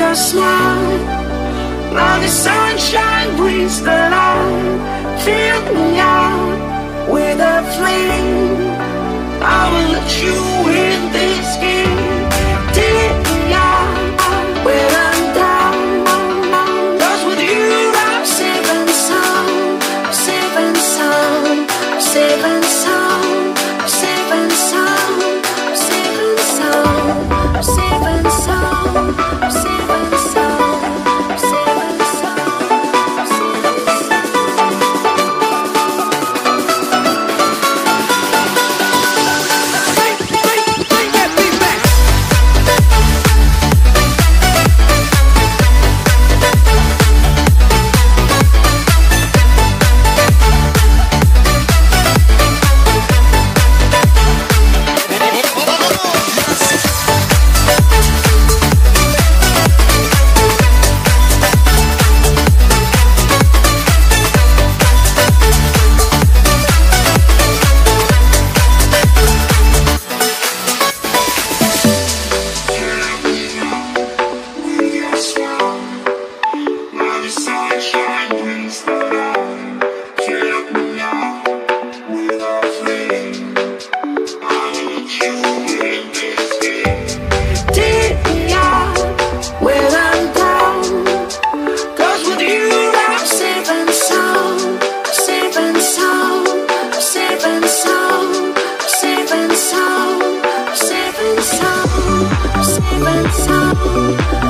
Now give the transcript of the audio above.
your smile. Now the sunshine brings the light. Fill me out with a flame. I will let you in this game. Take me out when I'm down. 'Cause with you I'm safe and sound. I'm safe and sound. I'm safe and sound. I'm safe and sound. I'm safe and sound. I'm safe and sound. I'm safe and sound. I'm safe and sound. I'm safe and sound. Safe and sound.